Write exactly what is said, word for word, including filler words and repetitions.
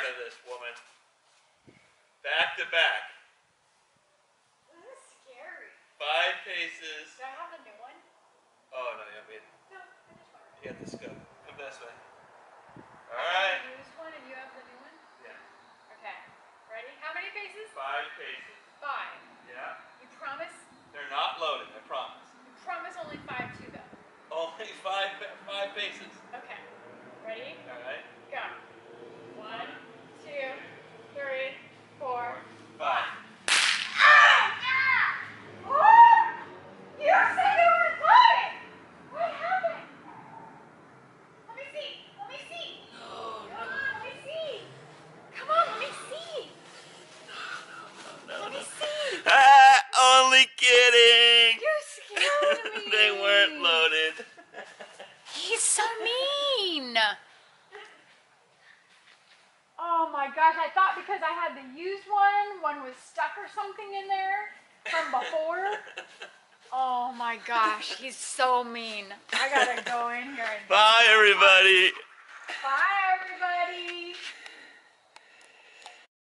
of this, woman. Back to back. This is scary. Five paces. Do I have the new one? Oh, no, you have me. No, I just want to. You have to go. Come this way. All I right. have the used one and you have the new one? Yeah. Okay. Ready? How many paces? Five paces. Five. Yeah. You promise? They're not loaded, I promise. You promise only five too, though. Only five five paces. Okay. Ready? All right. Go. One, two, three, four, Five. Ah! Oh! You said you were flying! What happened? Let me see. Let me see. No, Come on, let me see. Come on, let me see. no, Let no. me see. Ah, only kidding. You scared me. They weren't loaded. He's so mean. Oh my gosh, I thought because I had the used one, one was stuck or something in there from before. Oh my gosh, he's so mean. I gotta go in here and... Bye, everybody. Bye.